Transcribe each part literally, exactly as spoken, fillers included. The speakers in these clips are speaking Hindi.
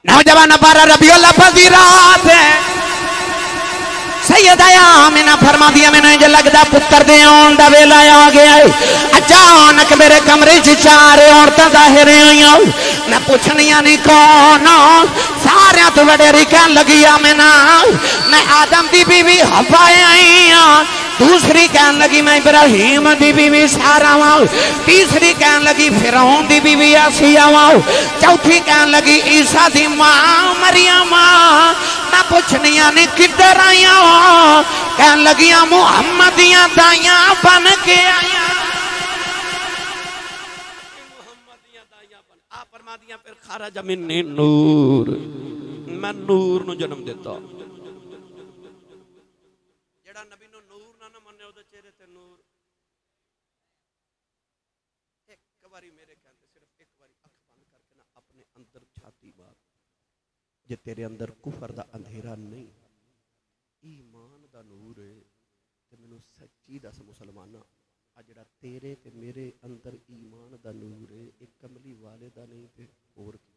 नौजवान बारह रबीउल अव्वल रात सैयदा आमिना फरमा दिया मैंने जो लगता पुत्र दे आने का वेला आ गया है। अचानक मेरे कमरे च चार औरतां दाहिर आईयां। मैं पूछनिया नहीं कौन, सारे तो वडेरी कह लगी आमिना मैं आदम की बीवी हवा आई हाँ। दूसरी कह लगी मैं इब्राहिम की बीवी सारा वाओ। तीसरी कह लगी फिरौन की बीवी आसिया वाओ। चौथी कह लगी ईसा की मां मरियम। मैं पूछनिया नहीं किधर आईया, कह लगिया मुहम्मद दियां दाइयां बन के आईया। फिर खारा जमीनी नूर, मैं नूर नु जन्म देता। जेड़ा नबी नु नूर ना ना मन्ने ओदे चेहरे ते नूर। एक बारी मेरे कहते सिर्फ एक बारी अख बंद करके ना अपने अंदर छाती मार, जे तेरे अंदर कुफर दा अंधेरा नहीं ईमान दा नूर है ते मैनू सच्ची दस मुसलमाना आ जेड़ा तेरे ते मेरे अंदर ईमान दा नूर है एक कमली वाले दा नहीं ते और की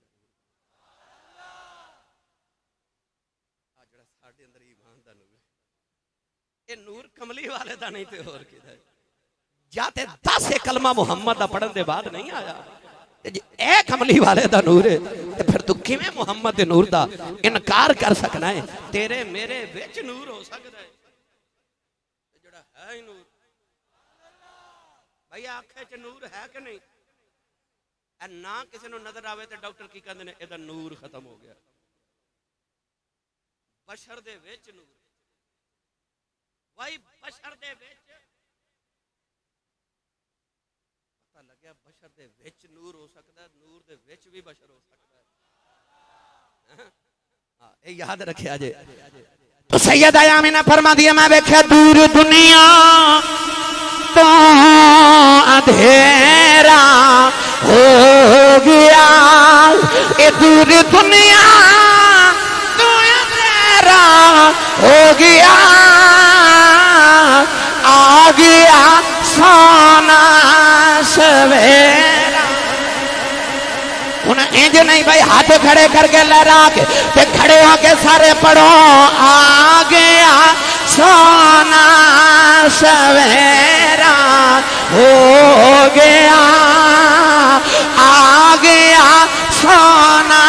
आ जेड़ा साडे अंदर ईमान दा नूर है ए नूर कमली वाले दा नहीं ते और की जाते दस कलमा मुहम्मद दा पढ़न दे बाद नहीं आया ए कमली वाले दा नूर है ते फिर तू किवें मुहम्मद दे नूर दा इनकार कर सकना है। तेरे मेरे विच नूर हो सकता है जेड़ा है ही नूर। भाई आंखें च नूर है कि नहीं? ना किसी को नजर आवे तो डॉक्टर की कहते हैं एदा नूर खत्म हो गया। बशर दे विच नूर, भाई बशर दे विच पता लगे बशर दे विच नूर हो सकता है, नूर दे विच भी बशर हो सकता है। हां ये याद रखिया जे। तो सैयदा आमिना फरमा दिया मैं वेख्या दूर दुनिया तो अंधेरा हो गया, ये दूर दुनिया तो अंधेरा हो गया, आ गया सोना सवेरा। उन्हें इंज नहीं भाई हाथ खड़े करके लहरा के ते खड़े होके सारे पढ़ो आ गया सोना सवेरा हो गया, आ गया सोना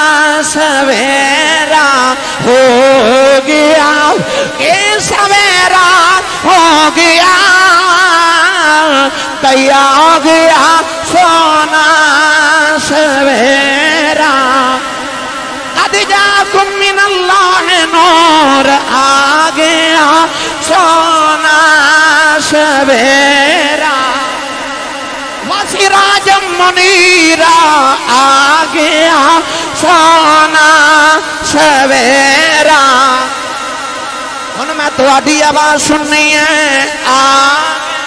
सवेरा हो गया, ये सवेरा हो गया तैया हो गया सोना सवेरा। कद जाकुम मिनल्लाह नूर, आ गया सोना सवेरा, वसिराजम मुनीरा, आ गया सोना सवेरा। हुन मैं तुहाडी आवाज सुननी है आ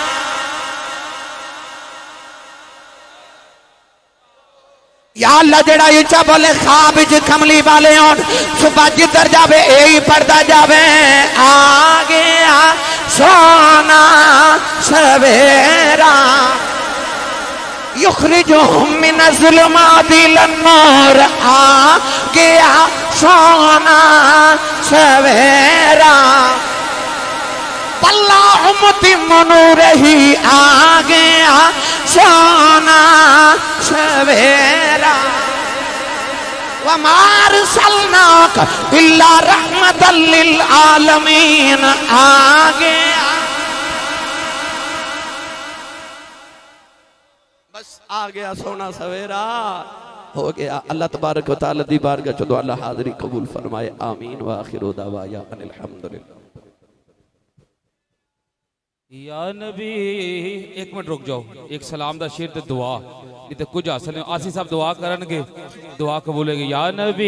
या अल्लाह जेड़ा इच्छा बोले ख्वाब च कमली वाले होन सुबह जिधर जावे यही पढ़ता जावे आ गया सोना सवेरा, युखरिजुहुम मिनज़्ज़ुलुमातिल नूर, आ गया सोना सवेरा, वल्लाहु मुतिम्मु नूरिही, आ गया सोना सवेरा। वमा अरसलनाक इल्ला रहमतल लिल आलमीन, आ गया बस आ गया सोना सवेरा हो गया। अल्लाह तबारक व तआला दी बारगाह च दुआ अल्लाह हाज़री कबूल फरमाए। आमीन व आखिरु दवाया अनिल हम्दुलिल्लाह। या नबी एक मिनट रुक जाओ, एक सलाम दा शेर ते दुआ नहीं तो कुछ हासिल नहीं। आसी साहब दुआ करनगे, दुआ कबूलेगी। या नबी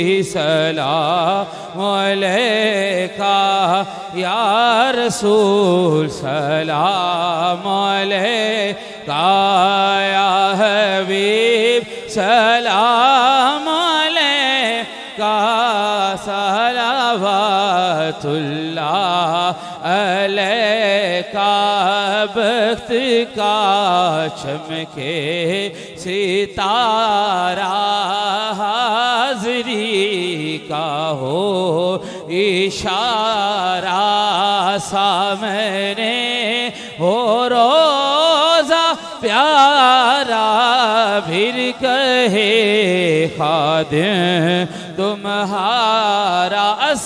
सलाम अलैका, या रसूल सलाम अलैका, या हबीब सलाम अलैका, सलावतुल्लाह अलैका, बख्त का चमके सितारा हाज़िर हाजरी का हो इशारा सामने हो रोजा प्यारा फिर कहे खादिम तुम्हारा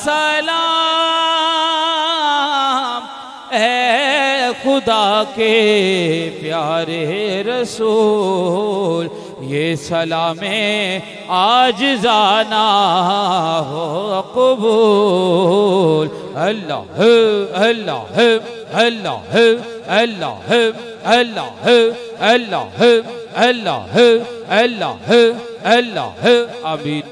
अस्सलाम ऐ खुदा के प्यारे रसूल ये सलामे आज जाना हो कबूल। अल्लाह अल्लाह अल्लाह अल्लाह अल्लाह अल्लाह अल्लाह अल्लाह अल्लाह आमीन।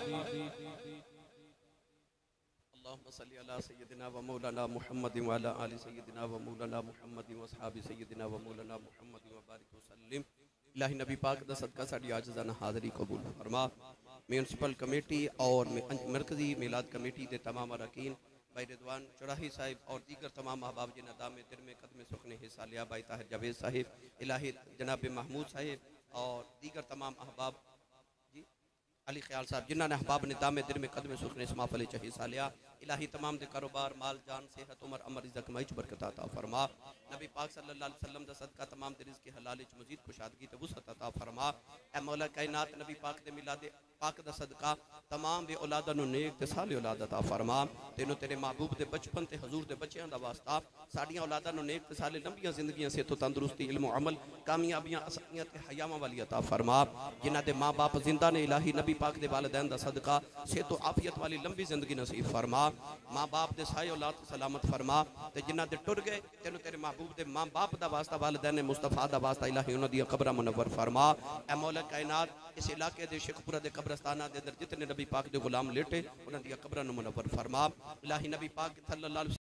अल्लाहुम्मा सल्ली अला सय्यिदिना व मौलाना मुहम्मद व अला आलि सय्यिदिना व मौलाना मुहम्मद व असहाबि सय्यिदिना व मौलाना मुहम्मद व बारिक वसल्लिम। इलाही नबी पाक दा सदका साडी आजिज़ाना हाज़री कबूल फरमा। म्यूनसिपल कमेटी और मरकज़ी मिलाद कमेटी के तमाम अरकान भाई रिजवान चौराही साहिब और दीगर तमाम अहबाब जिन्हें दामे दिल में कदम सुखने हिस्सा लिया, भाई ताहिर जावेद साहिब, इलाही जनाब महमूद साहिब और दीगर तमाम अहबाब जी अली ख्याल साहब जिन्होंने अहबाब ने दामे दिल में कदम सुखने इस महफिल च हिस्सा लिया। इलाही तमाम दे कारोबार माल जान सेहत उमर अमर इज़्ज़त कमाई च बरकत अता फरमा। नबी पाक सल्लल्लाहु अलैहि वसल्लम दा सदका तमाम दे रिज़्क़ हलाल च मज़ीद खुशादगी ते वुसअत अता फरमा। ए मौला कायनात नबी पाक दे मिलाद पाक दा सदका तमाम बे औलादा नु नेक ते साले औलाद अता फरमा। तेनों तेरे महबूब दे बचपन ते हजूर दे बच्चों दा वास्ता साडियां औलादा नु नेक ते साले लंबियां जिंदगियां से तो तंदुरुस्ती इल्म अमल कामयाबियां आसानियां ते हयावां वाली अता फरमा। जिन्हां दे माँ बाप जिंदा ने इलाही नबी पाक दे वालिदैन दा सदका से तो आफियत वाली लंबी जिंदगी नसीब फरमा। माँ बाप दे साए औलाद सलामत फरमा ते जिन्हां दे टुर गए तेनों तेरे महबूब दे माँ बाप दा वास्ता वालिदैन मुस्तफा दा वास्ता इलाही उन्हां दी कब्रां मुनव्वर फरमा। ए मौला कायनात इस इलाके दे शेखपुरा दे कब्रस्ताना दे अंदर जितने नबी पाक दे गुलाम लेटे उन्हां दी कब्रां मुनव्वर फरमा। इलाही नबी पाक सल्लल्लाहु